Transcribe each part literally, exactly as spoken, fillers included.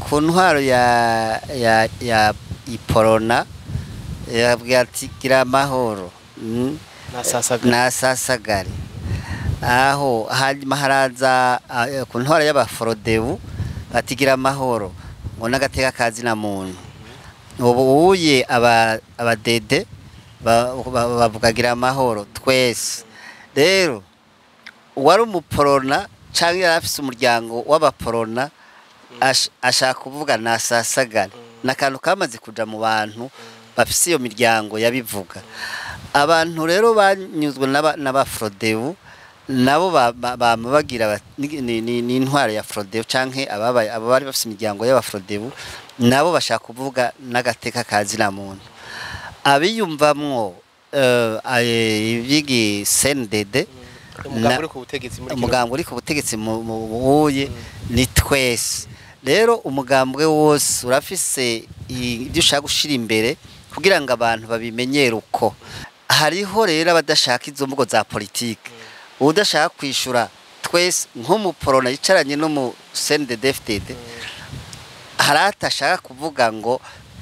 ku ntwaro ya ya ya iporona yabwiye ati gira amahoro nasasagare aho hanyuma haraza ku ntwaro y'abaforodebu batigira amahoro ngo n'agateka kazi na muntu ubu uye aba abadede bavugagira amahoro twese rero wari umuporona cyangwa yarafise umuryango w'abaporona ashaka kuvuga nasasagara nakantu kamaze kuja mu bantu bafise iyo miryango yabivuga abantu rero banyuzwe n'abafrodebu nabo bamubagira ni intwaro ya Frodebu canke ababaye abari bafise imiryango y'abafrodebu nabo bashaka kuvuga n'agateka kazi na muntu abiyumvamwo ibigi C N D D umugambwe uri ku butegetsi mu buye ni twese rero umugambwe wose urafise ibyo ushaka gushira imbere kugira ngo abantu babimenyere uko hariho rero abadashaka izo mvugo za politike udashaka kwishura twese nk'umuporona yicaranye no mu C N D D F D D haratashaka kuvuga ngo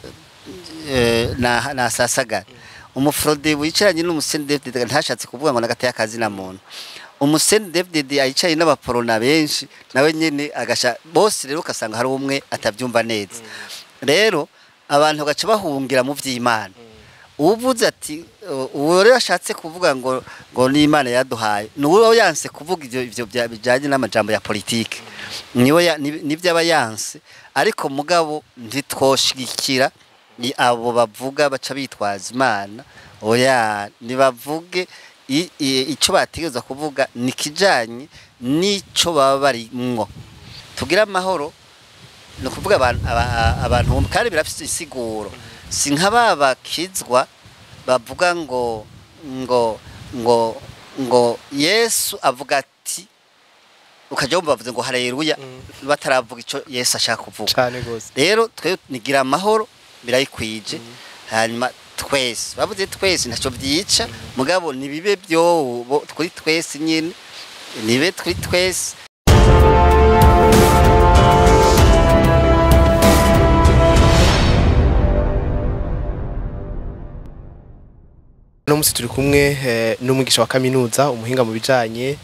na nasasagara umufrodebu yicaranye no mu C N D D F D D ntashatse kuvuga ngo nagateye akazi na muntu umu C N D D F D D ayicaye n'abaporona benshi nawe nyene agasha bose rero kasanga hari umwe atavyumva neza rero abantu gaca bahungira mu vy'Imana uvuze ati uwo rero ashatse kuvuga ngo ngo ni Imana yaduhaye nuwo yanse kuvuga ivyo ivyo bijanye n'amajambo ya politike niwe nivyo abayanse ariko mugabo ntitwoshigikira ni abo bavuga baca bitwaza Imana oya nibavuge icyo bategeza kuvuga nikijanye nico baba barimwo tugira amahoro no kuvuga abantu abantu kandi birafite isiguro si nk'ababa kizwa bavuga ngo ngo ngo ngo Yesu avuga ati ukaje umva bavuze ngo haleluya bataravuga ico Yesu ashaka kuvuga cyane gose rero twe nigira amahoro birayikwije hanyuma twese bavuze twese ntaco vyica mugabo nibibe byo kuri twese nyine nibe kuri twese no musi turi kumwe n'umwigisha wa kaminuza umuhinga mu bijanye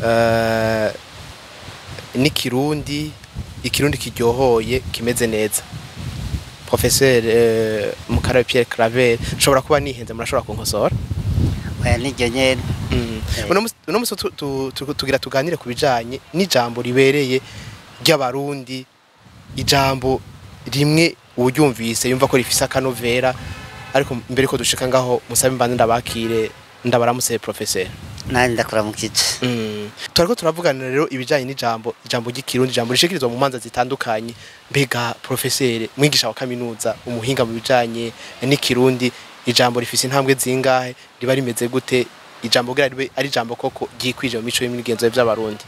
n'ikirundi ikirundi kiryohoye kimeze neza Professeur Mukara Pierre Claver nshobora kuba nihenze murashobora kunkosora oya nijye nyene uno musi tugira tuganire ku bijanye n'ijambo ribereye ry'abarundi ijambo rimwe uryumvise yumva ko rifise akanovera ariko mbere ko dushika ngaho musabe mbande ndabakire ndabaramutse Professeur nani ndakuramukije mm turiko turavugana rero ibijanye n'ijambo ijambo ry'ikirundi ijambo rishikirizwa mu manza zitandukanye mbega Professeur mwigisha wa kaminuza umuhinga mu bijanye n'ikirundi ijambo rifise intambwe zingahe riba rimeze gute ijambo gira ribe ari ijambo koko gikwije mu mico y'imigenzo y'abarundi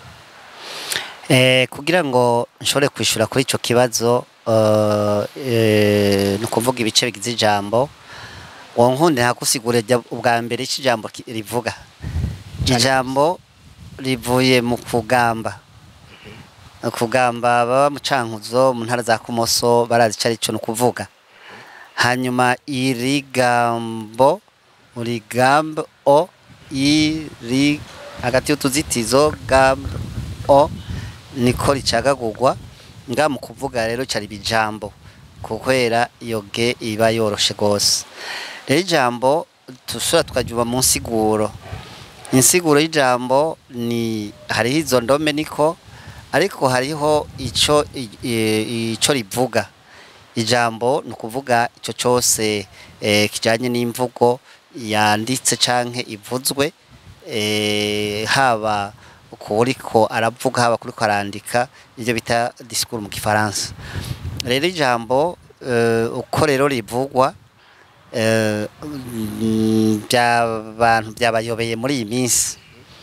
eh kugira ngo nshobore kwishura kuri ico kibazo eh no kuvuga ibice bigize ijambo wonkunde hakusigure ubwa mbere iki jambo rivuga ijambo rivuye mu kugamba kugamba baba mu cankuzo mu ntara za kumoso barazi cari cyo no kuvuga hanyuma irigambo urigambo o iri hagati y'utuzitizo gambo o niko ricagagurwa nga mu kuvuga rero cari bijambo kukwera iyo ge iba yoroshe gose rero ijambo tusura tukajuba mu nsiguro insiguro y'ijambo ni hariho izo ndome niko ariko hariho ico ico rivuga ijambo no kuvuga ico cyose eh, kijanye n'imvugo yanditse canke ivuzwe eh, haba ukuriko aravuga haba kuriko arandika ivyo bita discours mu gifaransa rero ijambo uh, uko rero rivugwa eh by'abantu byabayobeye muri iyi minsi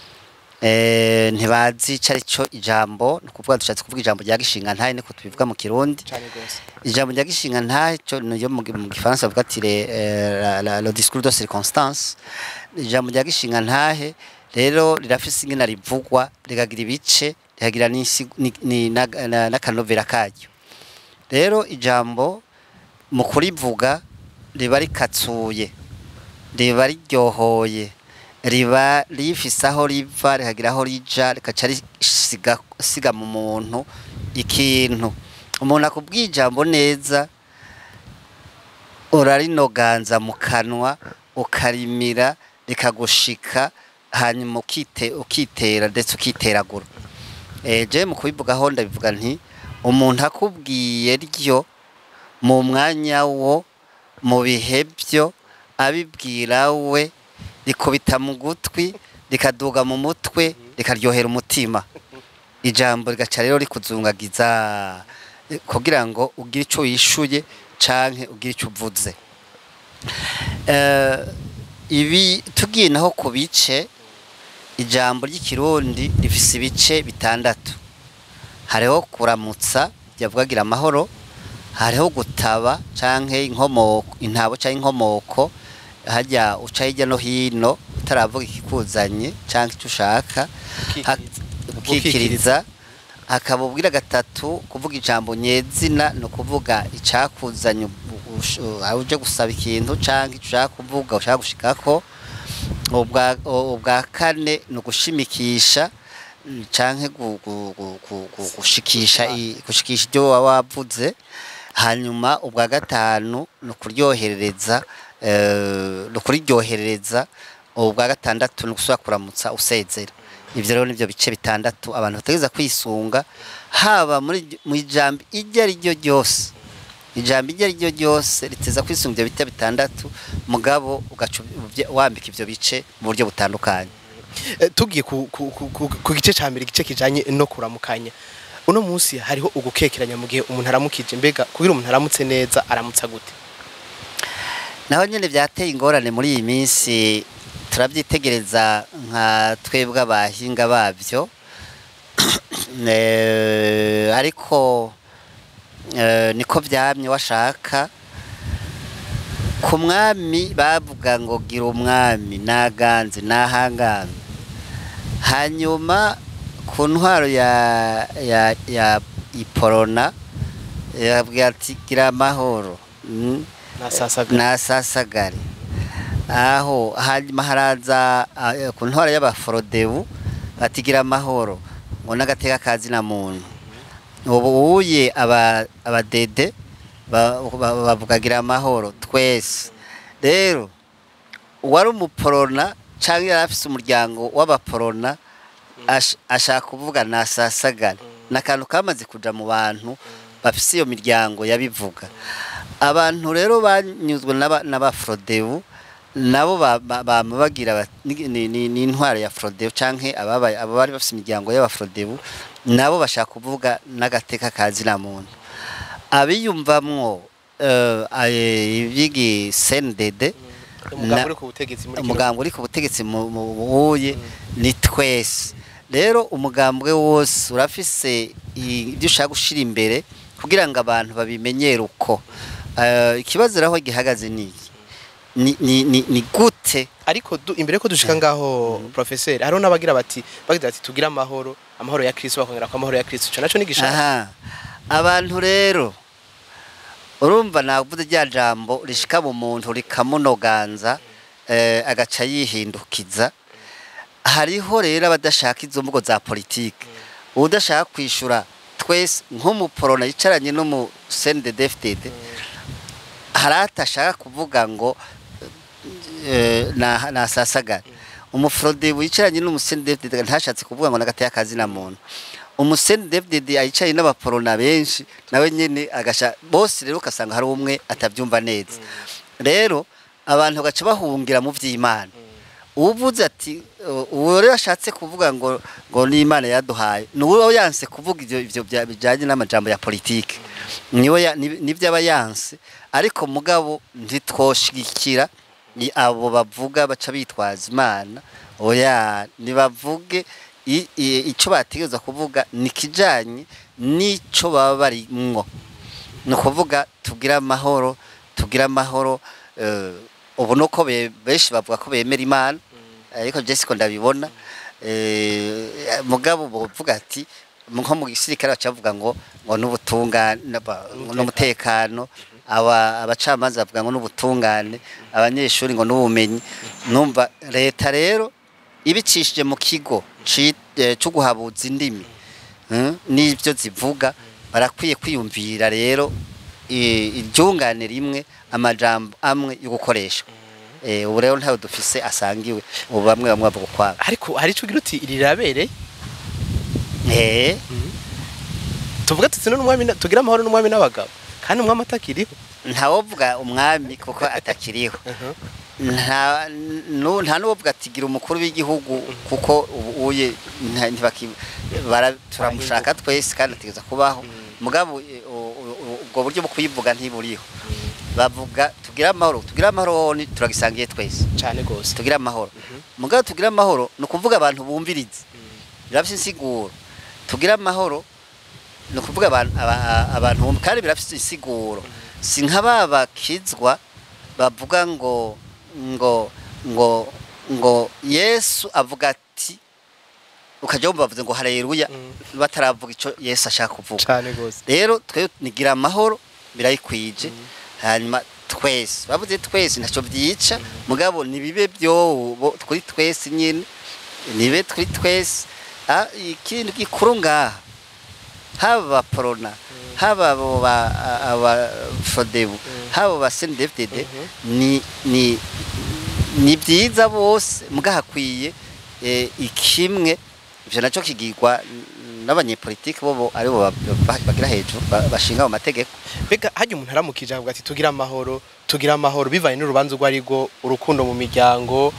eh ntibazi cari cyo ijambo no kuvuga dushatse kuvuga ijambo rya gishinga ntaye niko tubivuga mu kirundi ijambo rya gishinga ntaye cyo yo mu gifaransa bavuga ati le discours de circonstance ijambo rya gishinga ntahe rero rirafise ingena rivugwa rigagira ibice rigagira ni n'akanovera karyo rero ijambo mu kurivuga riba rikatsuye, riba riryohoye, riba rifise aho riva rikagira aho rija rikaca risiga siga mu muntu ikintu. Umuntu akubwiye ijambo neza urarinoganza mu kanwa ukarimira rikagushika, hanyuma ukite ukitera ndetse ukiteragura. Eh je mu kubivugaho ndabivuga nti umuntu akubwiye ryo mu mwanya wo mu bihe byo abibwira we rikubita mu gutwi rikaduga mu mutwe rikaryohera umutima, ijambo rigaca rero rikuzungagiza kugira ngo ugire ico yishuye canke ugire ico uvuze. Eh ibi tugiye naho ku bice, ijambo ry'ikirundi rifise ibice bitandatu. Hariho kuramutsa yavugagira amahoro, hariho gutaba canke inkomoko intabo canke inkomoko hajya uca hirya no hino utaravuga ikikuzanye canke icyo ushaka, ukikiriza. Hakabubwira gatatu kuvuga ijambo nyezina no kuvuga icakuzanye uje gusaba ikintu canke icyo ushaka kuvuga ushaka gushikako. Ubwa ubwa kane no gushimikisha canke gushikisha gushikisha ibyo wavuze. Hanyuma ubwa gatanu no kuryoherereza eh no kuriryoherereza. Ubwa gatandatu no gusubira kuramutsa usezera. Ivyo rero nivyo bice bitandatu abantu bategeza kwisunga, haba muri mu ijambo ijya ari ryo ryose. Ijambo ijya ari ryo ryose riteza kwisunga ivyo bita bitandatu, mugabo ugacu wambika ivyo bice mu buryo butandukanye. Tugiye ku gice ca mbere, gice kijanye no kuramukanya. Uno munsi hariho ugukekeranya mu gihe umuntu aramukije, mbega kugira umuntu aramutse neza aramutsa gute? Naho nyene vyateye ingorane muri iyi minsi, turavyitegereza nka twebwe abahinga bavyo. Eh ariko eh niko vyamye washaka. Ku mwami bavuga ngo gira umwami naganze nahangame. Hanyuma ku ntwaro ya ya ya iporona yabwiye ati gira amahoro nasasagare nasasagare. Aho hanyuma haraza ku ntwaro y'abaforodebu ati gira amahoro ngo nagateka kazi na muntu. Ubu uye aba abadede bavuga gira amahoro twese. Rero wari umuporona canke yarafise umuryango w'abaporona ashaka kuvuga nasasagara, nakantu kamaze kuja mu bantu bafise iyo miryango yabivuga. Abantu rero banyuzwe n'abafrodebu nabo bamubagira ni intwaro ya frodebu canke ababaye abari bafise imiryango y'abafrodebu nabo bashaka kuvuga nagateka kazi na muntu. Abiyumvamwo ibigi sendede umugambo uri ku butegetsi mubuye ni twese. Rero umugambwe wose urafise ibyo ushaka gushira imbere kugira ngo abantu babimenyere uko. Ikibazo raho gihagaze niki ni ni ni gute, ariko imbere ko dushika ngaho professeur haro nabagira bati bagira ati tugira amahoro, amahoro ya Kristo bakongera ko amahoro ya Kristo cyo naco nigishaka. Aha abantu rero urumva navuze rya jambo rishika mu muntu rikamunoganza eh agaca yihindukiza. Hariho rero abadashaka izo mvugo za politike, udashaka kwishura twese nk'umuporona yicaranye no mu C N D D F D D haratashaka kuvuga ngo na nasasagara. Umufrode wicaranye no mu C N D D F D D ntashatse kuvuga ngo nagateye akazi na muntu. Umuseni D F D D ayicaye n'abaporona benshi nawe nyene agasha bose rero ukasanga hari umwe atavyumva neza. Rero abantu gaca bahungira mu vy'Imana. Uvuze ati uwo rero ashatse kuvuga ngo ngo ni Imana yaduhaye, nuwo yanse kuvuga ivyo ivyo bijanye n'amajambo ya politike. Niwo nivyo abayanse, ariko mugabo ntitwoshigikira ni abo bavuga baca bitwaza Imana. Oya nibavuge ico bategeza kuvuga nikijanye nico baba barimwo. No kuvuga tugira amahoro, tugira amahoro. Ubu nuko beshi bavuga ko bemera Imana, ariko je siko ndabibona. Eh mugabo bavuga ati nko mu gisirikare bacavuga ngo ngo n'ubutungane n'umutekano, aba abacamanza bavuga ngo n'ubutungane, abanyeshuri ngo n'ubumenyi. Numva leta rero ibicishije mu kigo cyo guhabuza indimi n'ibyo zivuga, barakwiye kwiyumvira rero iryungane rimwe amajambo amwe yo gukoresha. Eh ubu rero ntawe dufise asangiwe, ubu bamwe bamwe bavuga kwabo. Ariko hari cyo gira uti rirabere eh tuvuga tuzi n'umwami tugira amahoro n'umwami n'abagabo kandi umwami atakiriho. Ntawovuga umwami kuko atakiriho. nta no nta n'uvuga ati gira umukuru w'igihugu kuko uye ntibaki turamushaka twese kandi ategeza kubaho. Mugabo ubwo buryo bwo kuyivuga ntiburiho. Bavuga tugira amahoro, tugira amahoro ni turagisangiye twese cyane gose, tugira amahoro. Mugabo tugira amahoro no kuvuga abantu bumvirize, birafise insiguro. Tugira amahoro no kuvuga abantu abantu kandi birafise insiguro. Si nk'ababa kizwa bavuga ngo ngo ngo ngo Yesu avuga ati ukajya wumva bavuze ngo haleluya bataravuga ico Yesu ashaka kuvuga cyane gose. Rero twe nigira amahoro birayikwije. Hanyuma twese bavuze twese ntaco byica, mugabo nibibe byo kuri twese nyine, nibe kuri twese. Ah ikindi gikuru ngaha haba porona, haba aba fodebu, haba ba C N D F D D, ni ni ni byiza bose mugahakwiye ikimwe. Ivyo naco kigirwa n'abanyepolitike bobo ari bo bagira hejuru bashinga mu mategeko. Bega haje umuntu aramukije avuga ati tugira amahoro, tugira amahoro bivanye n'urubanzo rwo arigo urukundo mu miryango,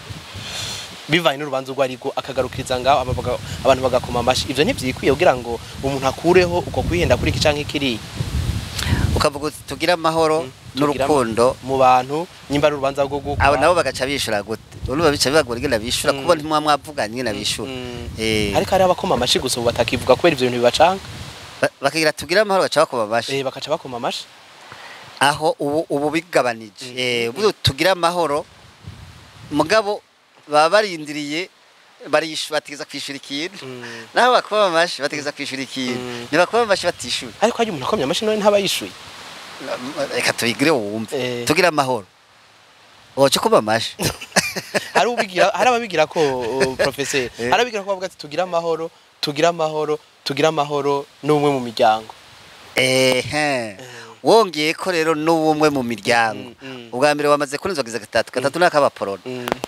bivanye n'urubanzo rwo arigo akagarukiriza ngaho abantu bagakoma amashi. Ivyo ntivyikwiye kugira ngo umuntu akureho uko kwihenda kuri iki canke kiri. Ukavuga uti tugira amahoro n'urukundo mu bantu nyimba rubanza rwo guko abo nabo bagaca bishura gute. Urumva bica bibagora ingena bishura kuko ntimwa mwavuganye ingena bishura. Eh ariko ari abakoma amashi gusa batakivuga kubera ivyo bintu bibacanga. Bakagira tugira amahoro gaca bakoma amashi. Eh bakaca bakoma amashi. Aho ubu ubu bigabanije. Eh ubu tugira amahoro mugabo baba barindiriye barishu bategeza kwishura ikintu. Naho bakoma amashi bategeza kwishura ikintu. Ni bakoma amashi batishura. Ariko haje umuntu akomye amashi none ntabayishuye. Reka tubigire wumve. Tugira amahoro. Ocho kuba amashi. Hari ubigira hari ababigira ko professeur. Hari ababigira ko bavuga ati tugira amahoro, tugira amahoro, tugira amahoro n'umwe mu miryango. Eh wongeye ko rero n'ubumwe mu miryango. Ubwa mbere wamaze kunizwa giza gatatu gatatu nakaba porona.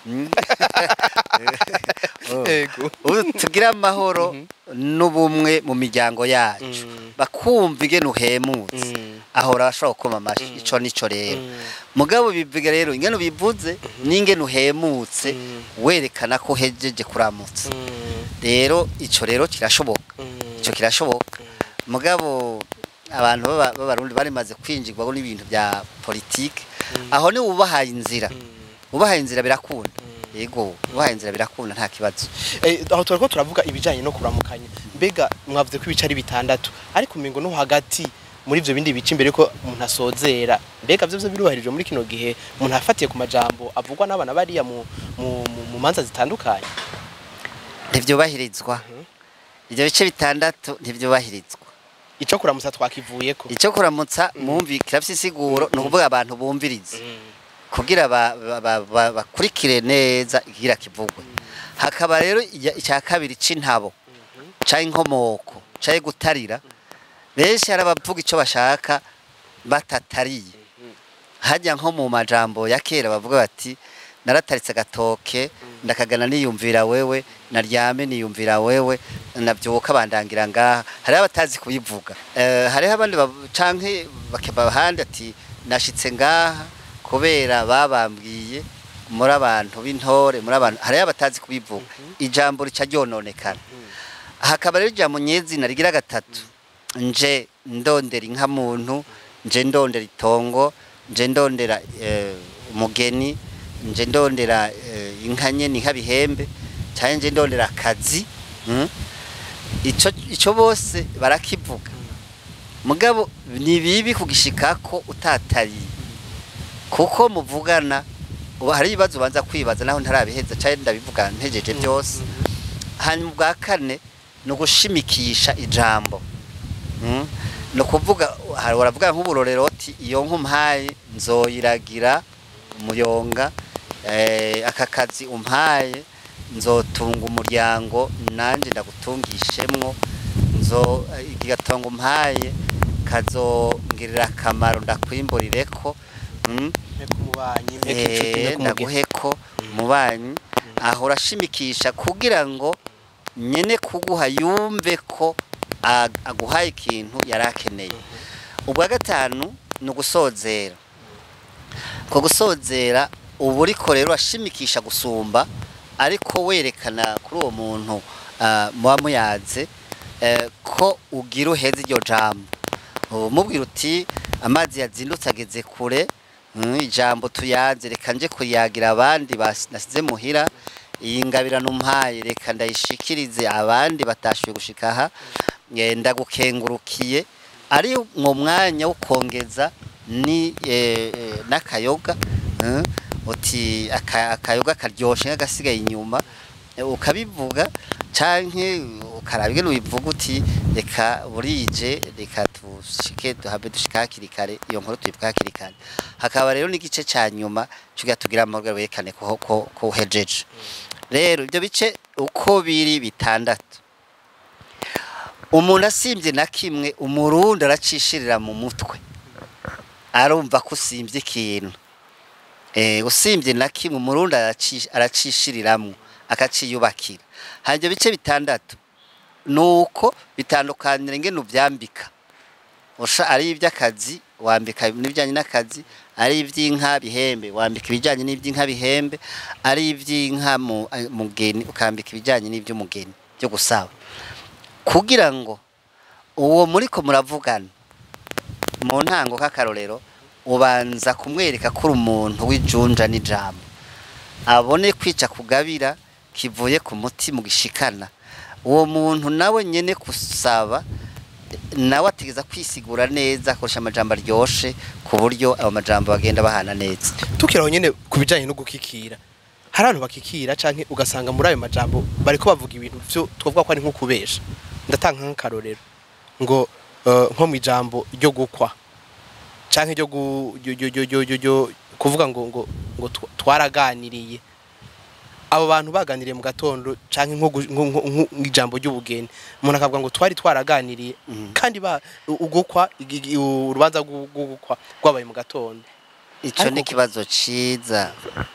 Ego tugira amahoro n'ubumwe mu miryango yacu, bakumva ingene uhemutse ahora ashobora gukoma amashi. Ico nico rero mugabo bivuga rero ingene bivuze n'ingene uhemutse werekana ko hejeje kuramutse. Rero ico rero kirashoboka, ico kirashoboka. Mugabo abantu b'abarundi bari maze kwinjirwa n'ibintu bya politike, aho ni ubahaye inzira, ubahaye inzira birakunda. Yego ubahaye inzira birakunda nta kibazo. Eh aho turako turavuga ibijanye no kuramukanya. Mbega mwavuze ko ibicari bitandatu ariko mingo no hagati muri ivyo bindi bici imbere ko umuntu asozera. Mbega byo byo biruharije muri kino gihe umuntu afatiye ku majambo avugwa n'abana bariya mu mu manza zitandukanye. Ntivyo bahirizwa. Ivyo bice bitandatu ntivyo bahirizwa. Ico kuramutsa twakivuyeko. Ico kuramutsa mumvikira by'isiguro no kuvuga abantu bumvirize. Kugira bakurikire neza igira kivugwe. Hakaba rero icya kabiri c'intabo, ca inkomoko, ca gutarira. Benshi arabavuga ico bashaka batatariye. Hajya nko mu majambo ya kera bavuga bati narataritse gatoke ndakagana niyumvira wewe, naryame niyumvira wewe, navyuka bandangira ngaha. Hari abatazi kubivuga. Eh hari abandi canke bakaba handi ati nashitse ngaha kubera babambwiye muri abantu b'intore, muri abantu hari abatazi kubivuga. Ijambo rica ryononekana. Hakaba rero ijambo nyezina rigira gatatu, nje ndondera inka muntu, nje ndondera itongo, nje ndondera umugeni, nje ndondera inka nyene inka bihembe, cyane nje ndondera akazi. Ico ico bose barakivuga. Mugabo ni bibi kugishikako utatariye. Kuko muvugana uba hari ibibazo banza kwibaza naho ntarabiheza cyane ndabivuga ntejeje byose. Hanyuma bwa kane no gushimikisha ijambo. Mm? No kuvuga hari waravuga nk'uburorero ati iyo nkumpaye nzoyiragira umuyonga eh aka kazi umpaye nzotunga umuryango nanje ndagutungishemwo nzo igigatonga umpaye kazongirira akamaro ndakwimburireko mm? eh ndaguheko mubanyi aho urashimikisha kugira ngo nyene kuguha yumve ko aguhaye ikintu yarakeneye. Ubwa gatanu no gusozera ko gusozera ubu riko rero ashimikisha gusumba ariko werekana kuri uwo muntu muba muyaze ko ugira uheze iryo jambo mubwira uti amazi yazindutse ageze kure ijambo tuyanze reka nje kuyagira abandi nasize muhira iyi ngabirano umpaye reka ndayishikirize abandi batashuye gushika aha ndagukengurukiye ari mu mwanya wo kongeza ni n'akayoga uti akayoga karyoshe nk'agasigaye inyuma ukabivuga canke ukarabige n'ubivuga uti reka burije reka tushike duhabe dushika hakiri kare iyo nkuru tuyivuga hakiri kare. Hakaba rero n'igice ca nyuma cuga tugira amahoro werekane ko ko uhejeje. Rero ibyo bice uko biri bitandatu umuntu asimbye na kimwe umurundi aracishirira mu mutwe arumva ko usimbye ikintu eh usimbye na kimwe umurundi aracishiriramwo akaciyubakira. Hanje bice bitandatu nuko bitandukanira ngene uvyambika usha ari iby'akazi wambika n'ibijanye n'akazi ari ivy'inka bihembe wambika ibijanye n'ivy'inka bihembe ari ivy'inka mu mugeni ukambika ibijanye n'ivy'umugeni byo gusaba kugira ngo uwo muriko muravugana mu ntango k'akarorero ubanza kumwereka ko umuntu w'ijunja n'ijambo abone kwica kugabira kivuye ku muti mu gishikana uwo muntu nawe nyene kusaba nawe atigeza kwisigura neza akoresha amajambo aryoshe ku buryo abo majambo bagenda bahana neza. Tukiraho nyene kubijanye no gukikira hari abantu bakikira canke ugasanga muri ayo majambo bariko bavuga ibintu byo twavuga ko ari nko kubesha. Ndatanga nk'akarorero ngo nko mu ijambo ryo gukwa canke ryo kuvuga ngo ngo ngo twaraganiriye abo bantu baganiriye mu gatondo canke nko ijambo ry'ubugeni umuntu akavuga ngo twari twaraganiriye kandi ba ugukwa urubanza gukwa rwabaye mu gatondo. Ico ni kibazo ciza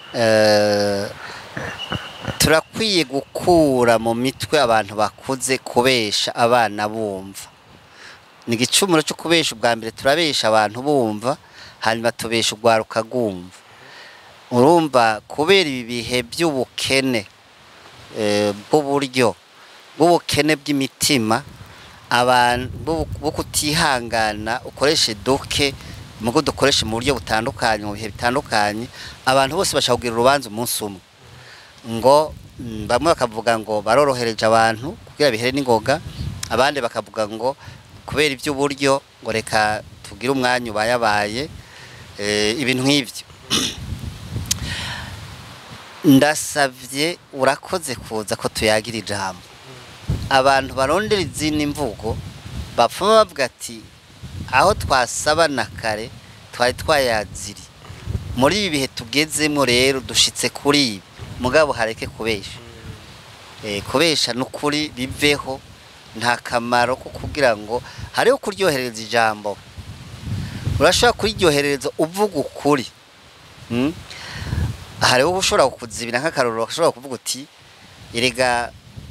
eh turakwiye gukura mu mitwe abantu bakuze kubesha abana bumva. Ni gicumuro cyo kubesha ubwa mbere turabesha abantu bumva hanyuma tubesha ugwaruka gumva. Urumva kubera ibi bihe by'ubukene eh bw'uburyo bw'ubukene bw'imitima abantu bo kutihangana ukoreshe doke mugo dukoreshe mu buryo butandukanye mu bihe bitandukanye abantu bose bashakugira urubanza umunsi umwe ngo bamwe bakavuga ngo barorohereje abantu kugira bihere n'ingoga abandi bakavuga ngo kubera iby'uburyo ngo reka tugire umwanya ubayabaye eh ibintu nk'ivyo. Ndasavye urakoze kuza ko tuyagira ijambo abantu barondera izindi mvugo bapfa bavuga ati aho twasabana kare twari twayaziri muri ibi bihe tugezemo rero dushitse kuri ibi mugabo hareke kubesha eh kubesha n'ukuri biveho nta kamaro ko kugira ngo hariho kuryohereza ijambo urashobora kuryohereza uvuga ukuri hm hariho ushobora kukuzibira nk'akarorero ushobora kuvuga uti erega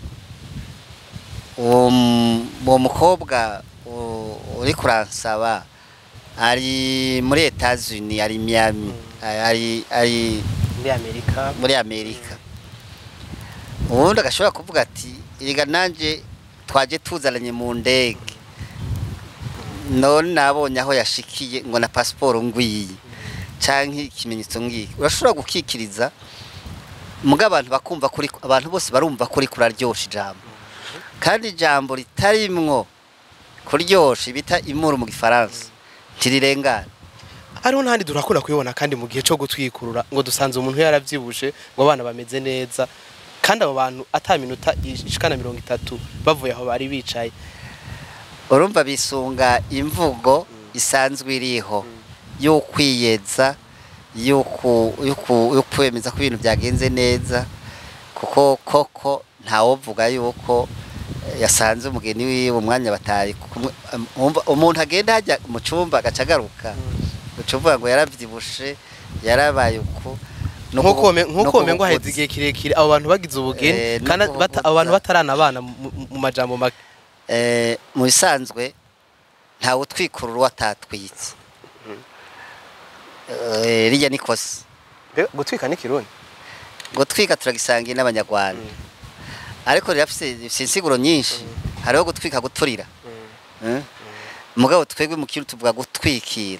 uwo mukobwa uri kuransaba ari muri Etats-Unis ari Miami ari ari muri Amerika muri Amerika ubundi agashobora kuvuga ati erega nanje twaje tuzalanye mu ndege none nabonye aho yashikiye ngo na passport ngwiye canke ikimenyetso ngiki urashobora gukikiriza muga abantu bakumva kuri abantu bose barumva kuri kuraryosha ijambo kandi ijambo ritarimwo kuryosha bita imuru mu gifaransa tirirengana. Ariho ntandi durakora kuyibona kandi mu gihe cyo gutwikurura ngo dusanze umuntu yaravyibushe ngo abana bameze neza kandi abo bantu ata minota ishikana mirongo itatu bavuye aho bari bicaye urumva bisunga imvugo isanzwe iriho yo kwiyeza yo kwemeza ko ibintu byagenze neza kuko koko ntawovuga yuko yasanze umugeni wiwe umwanya batari umuntu agenda hajya mu cyumba agacagaruka ucuvuga ngo yaravyibushe yarabaye uko nkuko nkuko mengo haheze igihe kirekire abo bantu bagize ubugeni kandi abo bantu batarana abana mu majambo make eh mu bisanzwe ntawe utwikurura watatwitse eh rijya nikoze gutwika ni kirundi gutwika turagisangiye n'abanyarwanda ariko rirafise insiguro nyinshi hariho gutwika guturira mugabo twebwe mu kintu tuvuga gutwikira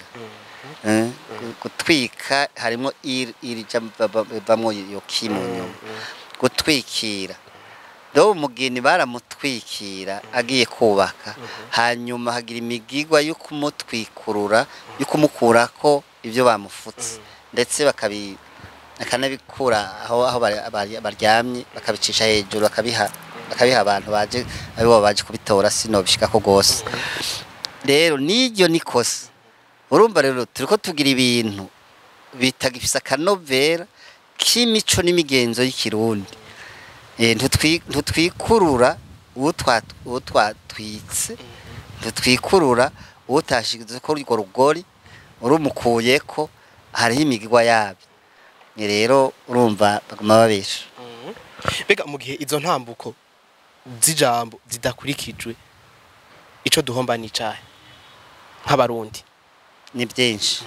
gutwika harimo iri bamwo yo kimunyo gutwikira do umugeni baramutwikira agiye kubaka hanyuma hagira imigigwa yo kumutwikurura yo kumukurako ibyo bamufutse ndetse bakabi akanabikura aho aho baryamye bakabicisha hejuru bakabiha bakabiha abantu baje aribo baje kubitora sino bishika ko gose rero niryo nikose urumva rero turiko tugira ibintu bitagifisa kanovera kimico n'imigenzo y'ikirundi eh ntutwikurura uwo twatwitse ntutwikurura uwo tashigize ko urwo rugori urumukuyeko hariho imigigwa yabyo ni rero urumva baguma babesha bega mu gihe izo ntambuko z'ijambo zidakurikijwe ico duhomba ni cahe nk'abarundi ni byinshi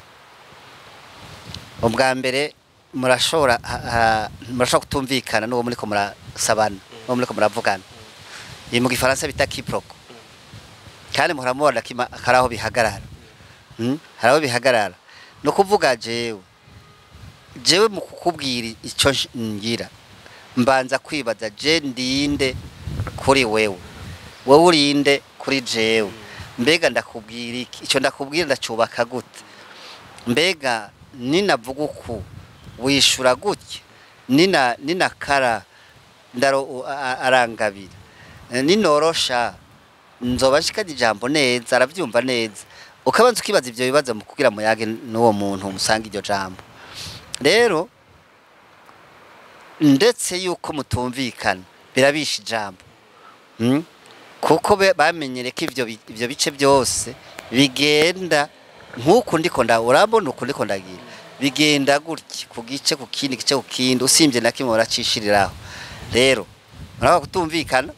ubwa mbere murashobora murashobora kutumvikana n'uwo muri ko murasabana n'uwo muri ko muravugana iyi mu gifaransa bita quiproquo kandi muramubona karaho bihagarara haraho bihagarara no kuvuga jewe jewe mu kukubwira ico ngira mbanza kwibaza je ndinde kuri wewe wowe urinde kuri jewe mbega ndakubwira iki ico ndakubwira ndacubaka gute mbega ninavuga uku wishura gutya nina nina kara ndaro arangabira ninorosha nzoba shikadi jambo neza aravyumva neza ukabanza ukibaza ivyo bibazo mu kugira muyage n'uwo muntu musanga iryo jambo rero ndetse yuko mutumvikana birabisha ijambo kuko bamenyere ko ivyo ivyo bice byose bigenda nkuko ndiko nda urabona uko ndiko ndagira bigenda gutya ku gice ku kindi gice ku kindi usimvye na kimwe uracishiriraho rero muraba kutumvikana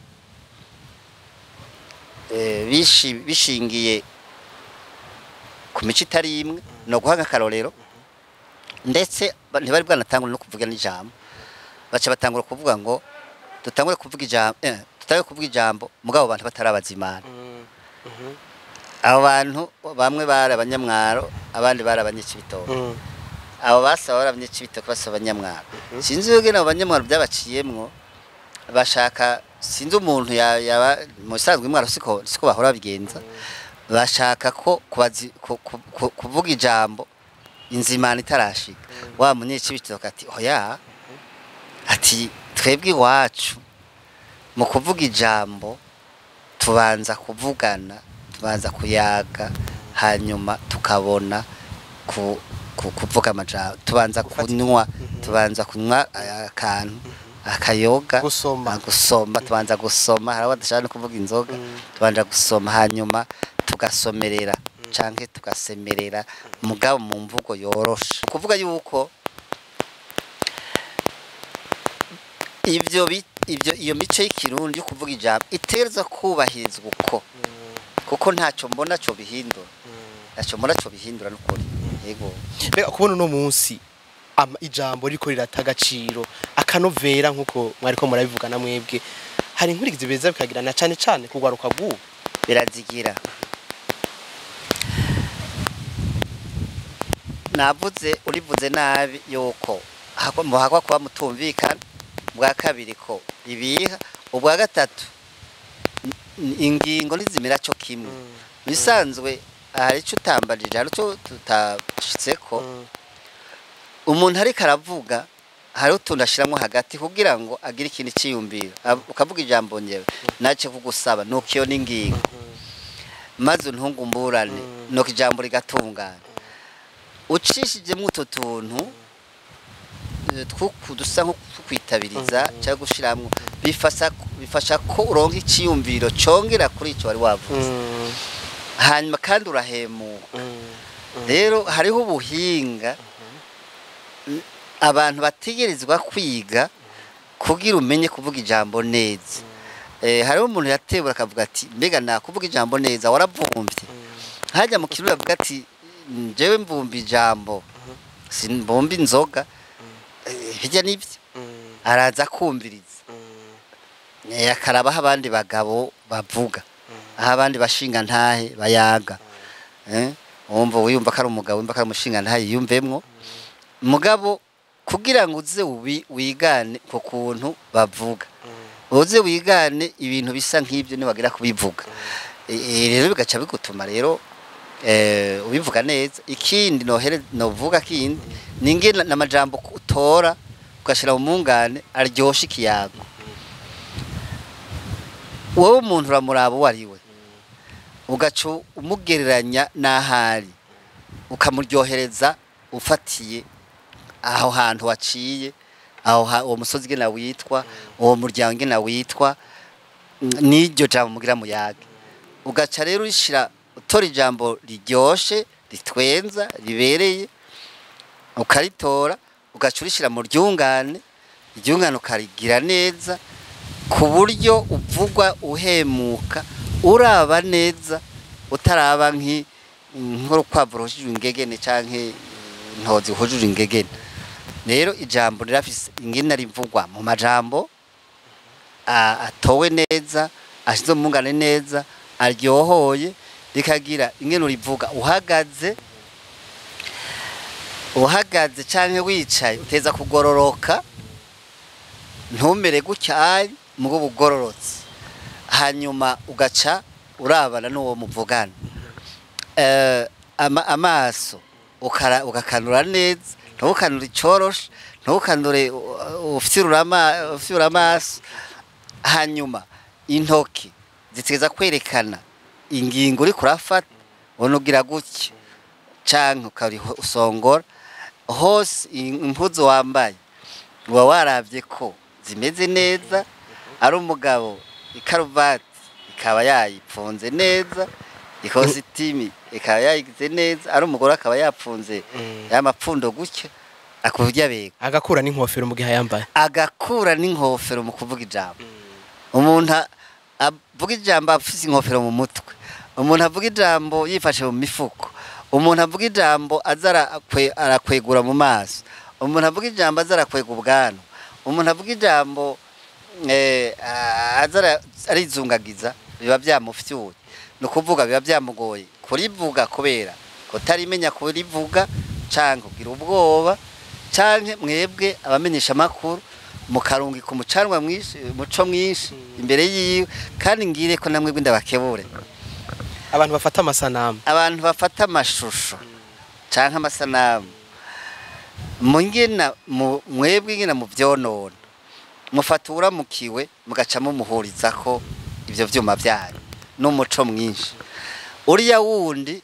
eh bishi bishingiye ku mico itari imwe no guhanga karorero ndetse ntibari bwanatangura no kuvuga n'ijambo baca batangura kuvuga ngo dutangure kuvuga ijambo eh tutangure kuvuga ijambo mugabo abantu batarabazimana abo bantu bamwe bari abanyamwaro abandi bari abanyekibitoro abo basaba bari abanyekibitoro basaba abanyamwaro sinzi yoge nabo banyamwaro byabaciyemwo bashaka sinzi umuntu yaba mu sanzwe mwaro siko siko bahora bigenza bashaka ko kuvuga ijambo inzimana itarashika wa munyekibitoro ati oya ati twebwe iwacu mu kuvuga ijambo tubanza kuvugana tubanza kuyaga hanyuma tukabona ku kuvuga amajambo tubanza kunywa tubanza kunywa akantu akayoga gusoma gusoma tubanza gusoma harawa dashaka kuvuga inzoga tubanza gusoma hanyuma tugasomerera canke tugasemerera mugabo mu mvugo yoroshe kuvuga yuko ivyo ivyo iyo mico y'ikirundi yo kuvuga ijambo itereza kubahirizwa uko kuko ntacyo mbona cyo bihindura ntacyo mbona cyo bihindura n'ukuri yego bega kubona no munsi ama ijambo riko riratagaciro akanovera nkuko mwari ko murabivugana mwebwe hari inkurikizi beza bikagira na cyane cyane kugwaruka gu birazigira navuze urivuze nabi yuko hakwa kuba mutumvikana bwa kabiri ko ibiha ubwa gatatu ingingo nizimira cyo kimwe bisanzwe hari cyo utambajije hari cyo tutashitseko umuntu ari karavuga hari utuntu ashiramwo hagati kugira ngo agire ikintu cyiyumvira ukavuga ijambo nyewe nace kugusaba nuko iyo ningingo maze untungumburane nuko ijambo rigatungana ucishijemo uto tuntu dusa nko kwitabiriza cyangwa gushiramwo bifasha bifasha ko uronka icyiyumviro congera kuri ico wari wavuze hanyuma kandi urahemuka rero hariho ubuhinga abantu bategerezwa kwiga kugira umenye kuvuga ijambo neza eh hariho umuntu yatebura akavuga ati mbega na kuvuga ijambo neza waravumbye hajya mu kirundi avuga ati jewe mvumba ijambo simbomba inzoga hirya n'ibyo araza kumviriza yakarabaho abandi bagabo bavuga aho abandi bashinga ntahe bayaga eh wumva wiyumva ko ari umugabo wumva ko ari umushinga ntahe yiyumvemwo mugabo kugira ngo uze wigane ku kuntu bavuga uze wigane ibintu bisa nk'ibyo nibagira kubivuga rero bigaca bigutuma rero eh ubivuga neza ikindi nohere novuga kindi ninge namajambo utora ugashira mu mungane aryosha ikiyago wowe umuntu uramuraba wariwe ugacu umugereranya n'ahari ukamuryohereza ufatiye aho hantu waciye aho uwo musozi gena witwa uwo muryango gena witwa n'iryo jambo mugira muyage ugaca rero urishira utora ijambo riryoshe ritwenza ribereye ukaritora ugaca urishira mu ryungane iryungane ukarigira neza ku buryo uvugwa uhemuka uraba neza utaraba nki nk'urukwavu ruhujije ingegene canke ntozi hujuje ingegene rero ijambo rirafise ingene rivugwa mu majambo atowe neza ashize mu ngane neza aryohoye rikagira ingene urivuga uhagaze uhagaze canke wicaye uteza kugororoka ntumere gucyari mugo bugororotse hanyuma ugaca urabana n'uwo muvugana eh ama amaso ukara ugakanura neza ntukanura icoroshe ntukanure ufyirura ama ufyirura amaso hanyuma intoki zitegeza kwerekana ingingo uri kurafata wonugira gutya canke ukari usongora hose impuzo wambaye uba waravye ko zimeze neza ari umugabo ikaruvati ikaba yayipfunze neza ikositimi ikaba yayigize neza ari umugore akaba yapfunze y'amapfundo gutya akuvya bega agakura n'inkofero mu gihe yambaye agakura n'inkofero mu kuvuga ijambo umuntu avuga ijambo afise inkofero mu mutwe umuntu avuga ijambo yifashe mu mifuko umuntu avuga ijambo azara arakwegura mu maso umuntu avuga ijambo azara kwega ubwano umuntu avuga ijambo eh azara arizungagiza biba byamufyuye no kuvuga biba byamugoye kurivuga kubera kutarimenya kurivuga canke kugira ubwoba canke mwebwe abamenyesha makuru mukarungi ku mucanwa mwishi muco mwishi imbere yiwe kandi ngire ko namwe bw'indabakebure abantu bafata amasanamu abantu bafata amashusho canke amasanamu mungena mwebwe ngena mu vyonona mufatura mukiwe mugaca mumuhuriza ko ivyo vyuma byanyu n'umuco mwinshi uriya wundi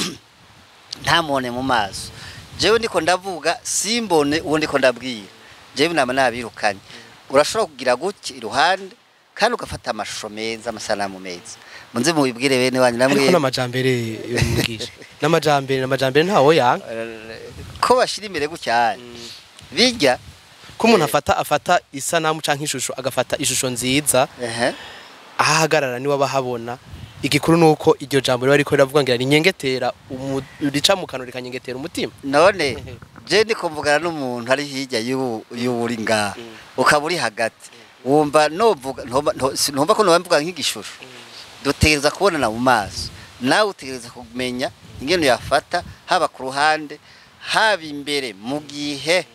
ntamone mu maso jewe ndiko ndavuga simbone uwundi ko ndabwira jewe nama nabirukanye urashobora kugira guki iruhande kandi ugafata amashusho meza amasanamu meza munze mubibwire bene wanyu namwe ariko namajambere yumugije namajambere namajambere ntawo yanga ko bashira imbere gucyane bijya ko umuntu afata afata isanamu canke ishusho agafata ishusho nziza ehe ahagarara ni wabahabona igikuru nuko iryo jambo riba riko riravuga ngira ninyengetera rica mu kanwa rikanyengetera umutima none je ndiko mvugana n'umuntu ari hirya y'uburi nga ukaburi hagati wumva novuga ntumva ko novuga nk'igishusho dutegereza kubonana mu maso nawe utegereza kumenya ingene yafata haba ku ruhande haba imbere mu gihe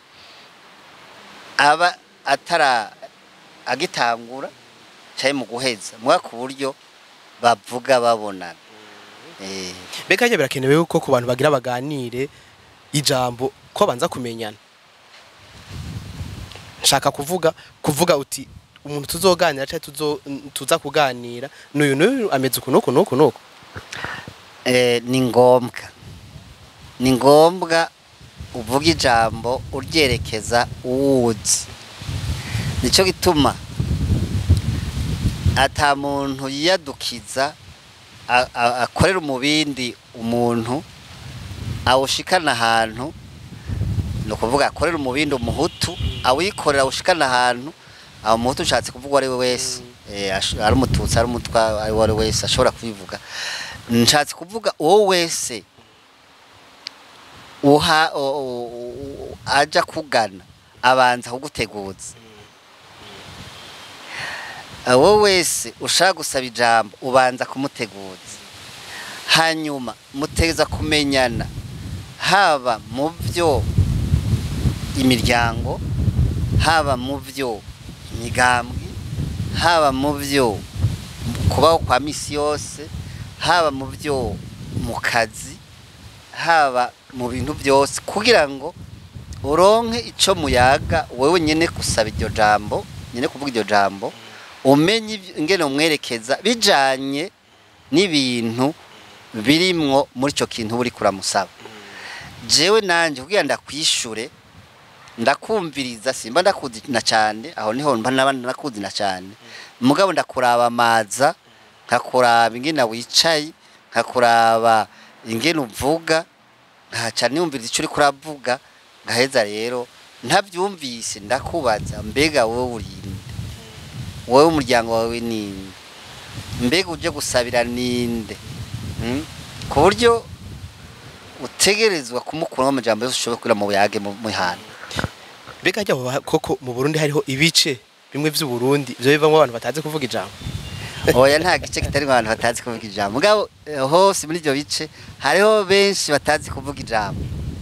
aba atara agitangura cyaye mu guheza mwa ku buryo bavuga babonana eh bekaje birakenewe uko ku bantu bagira baganire ijambo ko banza kumenyana shaka kuvuga kuvuga uti umuntu tuzoganira cyangwa tuzo tuza kuganira n'uyu n'uyu ameze uku nuko nuko nuko eh ni ngombwa ni ngombwa uvuga ijambo uryerekeza uwuzi nico gituma ata muntu yiyadukiza akorera umubindi umuntu awushikana ahantu no kuvuga akorera umubindi umuhutu awikorera awushikana ahantu aho umuhutu ushatse kuvuga ari we wese ari umututsi ari umutwa ari we wese ashobora kubivuga nshatse kuvuga uwo wese uha aja kugana abanza kuguteguza awo wese ushaka gusaba ijambo ubanza kumuteguza hanyuma muteza kumenyana haba mu byo imiryango haba mu byo imigambwe haba mu byo kubaho kwa misi yose haba mu byo mu kazi haba mu bintu byose kugira ngo uronke ico muyaga wewe nyene gusaba iryo jambo nyene kuvuga iryo jambo umenye ingene umwerekeza bijanye n'ibintu birimwo muri cyo kintu buri kuramusaba jewe nanje kugira ndakwishure ndakumviriza simba ndakudina cyane aho niho mba nabandi nakudina cyane mugabo ndakuraba amaza nkakuraba ingene wicaye nkakuraba ingene uvuga nkaca niumviriza ico uri kuravuga ngaheza rero ntavyumvise ndakubaza mbega wowe urinde wowe umuryango wawe ninde mbega uje gusabira ninde ku buryo utegerezwa kumukura amajambo yose ushobora kwira mu yage mu hana mbega ajya koko mu Burundi hariho ibice bimwe by'u Burundi byo bivamo abantu batazi kuvuga ijambo oya nta gice kitari abantu batazi kuvuga ijambo mugabo hose muri ibyo bice hariho benshi batazi kuvuga ijambo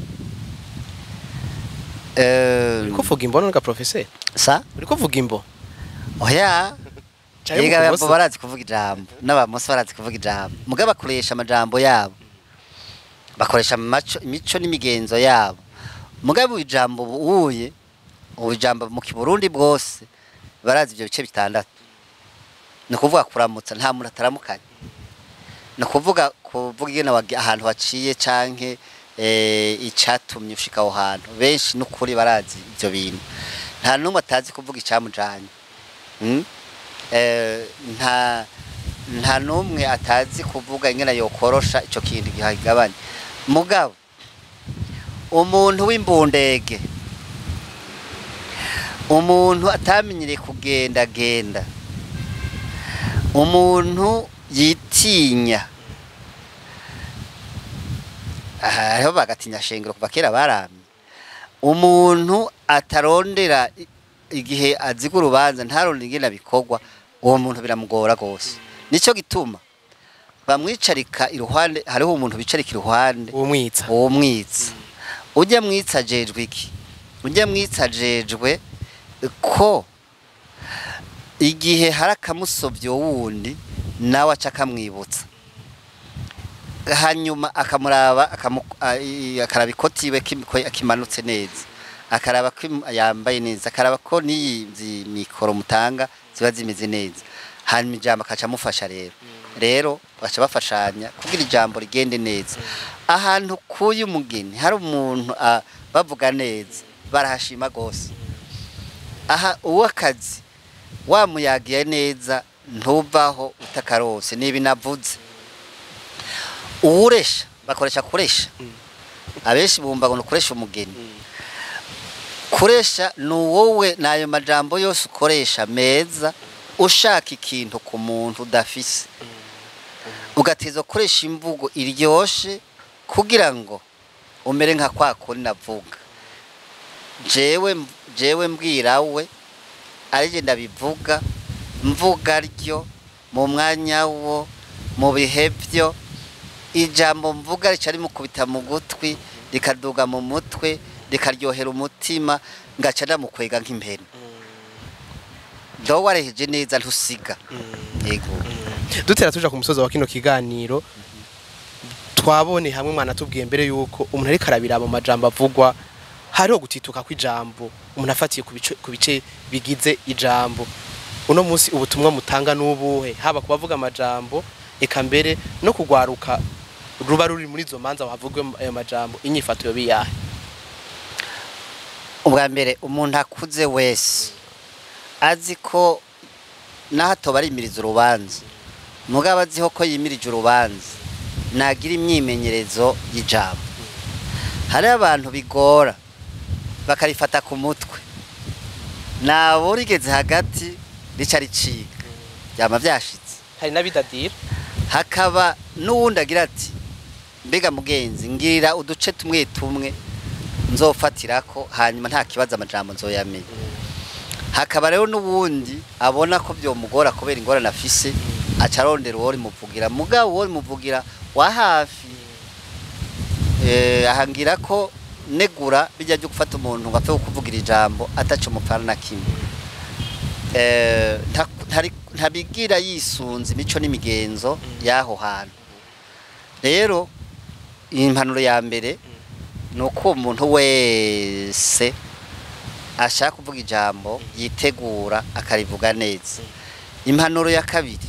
eh kuvuga imbo n'uga professeur sa uri kuvuga imbo oya Ega babo barazi kuvuga ijambo n'abamoso barazi kuvuga ijambo mugabo bakoresha amajambo yabo bakoresha macho imico n'imigenzo yabo mugabo ijambo uye ujambo mu Kiburundi bwose barazi ibyo bice bitandatu no kuvuga kuramutsa nta muntu ataramukanye no kuvuga kuvuga igena ahantu waciye canke eh icatumye ushika aho hantu benshi n'ukuri barazi ibyo bintu nta numwe atazi kuvuga icamujanye mm? eh nta nta numwe atazi kuvuga ingena yokorosha ico kintu gihagabanye mugabo umuntu w'imbundege umuntu atamenyere kugenda genda umuntu yitinya aho bagatinya shengero kuva kera baramye umuntu atarondera igihe aziga urubanza ntaronde ingena bikorwa uwo muntu biramugora gose nico gituma bamwicarika iruhande hariho umuntu bicarika iruhande uwo mwitsa uwo mwitsa ujya mwitsa jejwe iki ujya mwitsa jejwe ko igihe harakamusovyo wundi nawe aca kamwibutsa hanyuma akamuraba akaraba ikotiwe kimanutse neza akaraba ko yambaye neza akaraba ko niyi mikoro mutanga ziba zimeze neza hanyuma ijambo akaca mufasha rero rero baca bafashanya kugira ijambo rigende neza ahantu kuyu mugeni hari umuntu bavuga neza barahashima gose aha uwo akazi wamuyagiye neza ntubaho utakarose nibi navuze uwuresha bakoresha kuresha abeshi bumva ngo nukoresha umugeni kuresha nuwowe nayo majambo yose ukoresha meza ushaka ikintu ku muntu udafise ugateza kuresha imvugo iryoshe kugira ngo umere nka kwa kuri navuga jewe jewe mbwirawe arije ndabivuga mvuga ryo mu mwanya wo mu bihebyo ijambo mvuga ricari mu kubita mu gutwi rikaduga mu mutwe rikaryohera umutima ngaca ndamukwega nk'impene do wareheje neza ntusiga yego dutera tuja ku musozo wa kino kiganiro twabone hamwe mwana tubwiye mbere yuko umuntu ari karabira mu majambo avugwa hariho gutituka kw'ijambo umuntu afatiye ku bice ku bice bigize ijambo uno munsi ubutumwa mutanga n'ubuhe haba kubavuga amajambo eka mbere no kugwaruka ruba ruri muri zo manza wavugwe ayo majambo inyifato yo biyahe ubwa mbere umuntu akuze wese azi ko nahato barimiriza urubanza mugabo aziho ko yimirije urubanza nagira imyimenyerezo y'ijambo hari abantu bigora bakarifata ku mutwe nabo rigeze hagati rica riciga byama byashitse hari nabidadira hakaba n'uwundi agira ati mbega mugenzi ngirira uduce tumwe tumwe nzofatirako hanyuma nta kibazo amajambo nzoyamenya hakaba rero n'uwundi abona ko byomugora kubera ingorane afise acarondera uwo rimuvugira mugabo uwo rimuvugira wa hafi eh ahangira ko negura bijya byo gufata umuntu ngo apfe kuvugira ijambo ataco mupfana na kimwe eh ntabigira yisunze imico n'imigenzo yaho hantu rero impanuro ya mbere nuko umuntu wese ashaka kuvuga ijambo yitegura akarivuga neza impanuro ya kabiri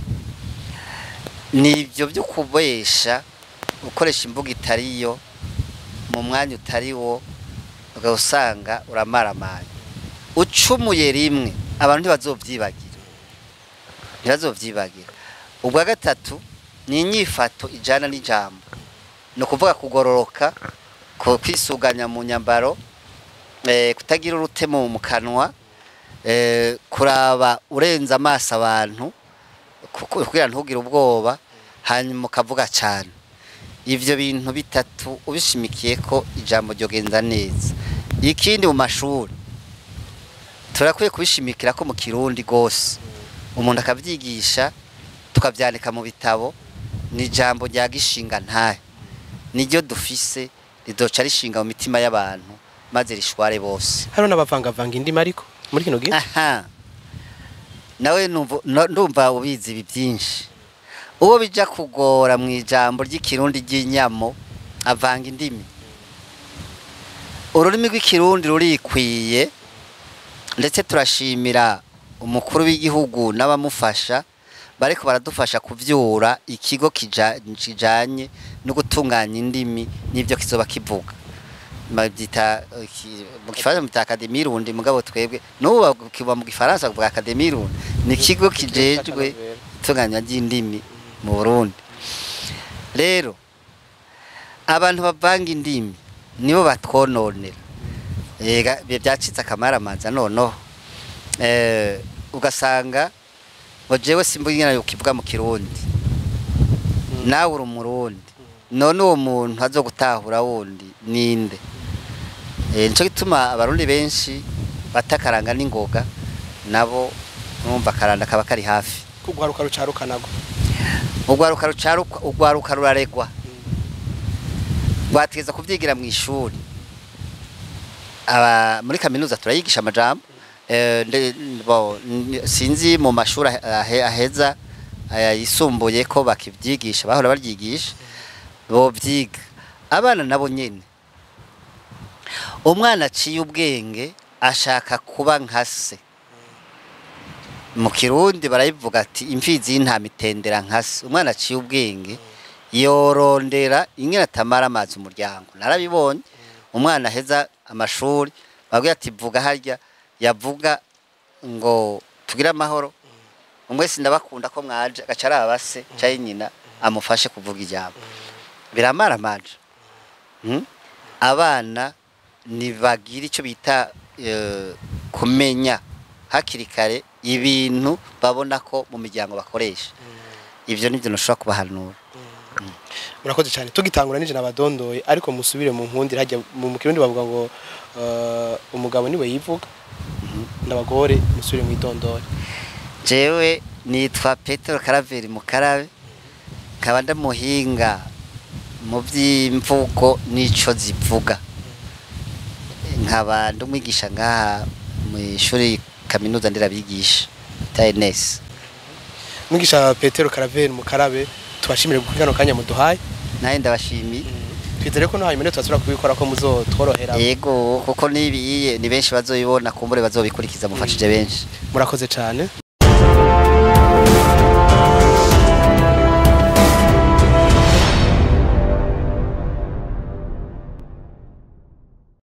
nibyo byo kubesha ukoresha imvugo itariyo mu mwanya utariwo ugasanga uramaramanye ucumuye rimwe abantu ntibazovyibagira ntibazovyibagira ubwa gatatu ni inyifato ijana n'ijambo no kuvuga kugororoka ko kwisuganya mu nyambaro eh kutagira urutemo mu kanwa eh kuraba urenza amaso abantu kugira ntugire ubwoba hanyuma ukavuga cyane ivyo bintu bitatu ubishimikiye ko ijambo ryogenza neza ikindi mu mashuri turakwiye kubishimikira ko mu Kirundi gose umuntu akavyigisha tukavyandika mu bitabo ni ijambo rya gishinga ntahe niryo dufise ridoca rishinga mu mitima y'abantu maze rishware bose haro nabavangavanga indimi ariko muri kino gihe aha nawe ndumva ubizi ibi byinshi uwo bija kugora mu ijambo ry'ikirundi ry'inyamo avanga indimi ururimi rw'ikirundi rurikwiye ndetse turashimira umukuru w'igihugu n'abamufasha bariko baradufasha kuvyura ikigo kijanye no gutunganya indimi n'ivyo kizoba kivuga babyita mu Gifaransa mu Académie Rundi mugabo twebwe no kiba mu Gifaransa ku Académie Rundi ni kigo kijejwe gutunganya ry'indimi mu Burundi rero abantu bavanga indimi nibo batwononera ega byacitse akamaramanza noneho eh ugasanga jewe simbugina ukivuga mu Kirundi nawe uri umurundi none uwo muntu azogutahura wundi ninde eh nico gituma abarundi benshi batakaranga n'ingoga nabo numva karanda kaba kari hafi kugwaruka rucaruka nago ugwaruka rucaruka ugwaruka ruraregwa bategeza kuvyigira mu ishuri aba muri kaminuza turayigisha amajambo eh bo sinzi mu mashuri aheza yisumbuye ko bakivyigisha bahora baryigisha bo vyiga abana nabo nyene umwana aciye ubwenge ashaka kuba nkase mu Kirundi barayivuga ati imfizi y'intama itendera nkase umwana aciye ubwenge yorondera ingene atamara amazi umuryango narabibonye umwana aheza amashuri baguye ati vuga harya yavuga ngo tugira amahoro umwese ndabakunda ko mwaje gacara abase cyayi nyina amufashe kuvuga ijambo biramara maje hmm? abana nibagira ico bita uh, kumenya hakiri kare ibintu babona ko mu miryango bakoresha ivyo nivyo noshobora kubahanura murakoze cyane tugitangura nije nabadondoye ariko musubire mu nkundi hajya mu Kirundi bavuga ngo umugabo niwe yivuga ndabagore musubire mu idondore jewe nitwa Petero Karaveri Mukarabe kaba ndamuhinga mu by'imvugo nico zivuga nkaba ndumwigisha ngaha mu ishuri kaminuza ndirabigisha T N S mwigisha Petero Karaveri Mukarabe tubashimire kugano kanya muduhaye naye ndabashimiye twizere ko no hanyuma tutasubira kubikora ko muzotworohera yego kuko nibiye ni benshi bazoyibona kumbure bazobikurikiza mufashije benshi murakoze cyane